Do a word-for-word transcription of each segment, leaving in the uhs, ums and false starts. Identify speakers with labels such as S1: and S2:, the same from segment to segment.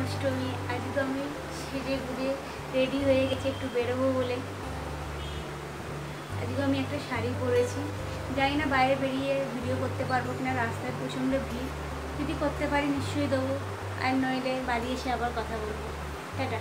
S1: অষ্টমী। আজকে তো আমি সেজে গুজে রেডি হয়ে গেছি একটু বেরোবো বলে। আজকে আমি একটা শাড়ি পরেছি, জানি না বাইরে বেরিয়ে ভিডিও করতে পারবো কিনা, রাস্তায় প্রচণ্ড ভিড়। যদি করতে পারি নিশ্চয়ই দেবো, আর নইলে বাড়ি এসে আবার কথা বলবো। টাটা।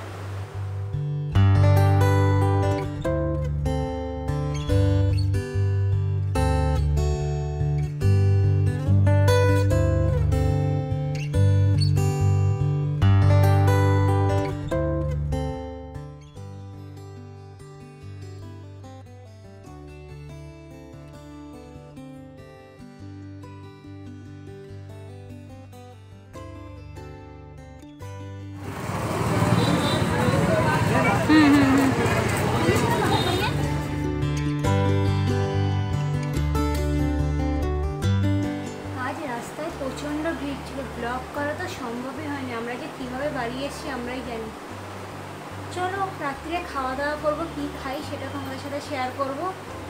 S1: প্রচণ্ড ভিড় ছিল, ব্লগ করা তো সম্ভবই হয়নি। আমরা যে কীভাবে বাড়ি এসেছি আমরাই জানি। চলো রাত্রিরে খাওয়া দাওয়া করবো, কী খাই সেটা তোমাদের সাথে শেয়ার করবো।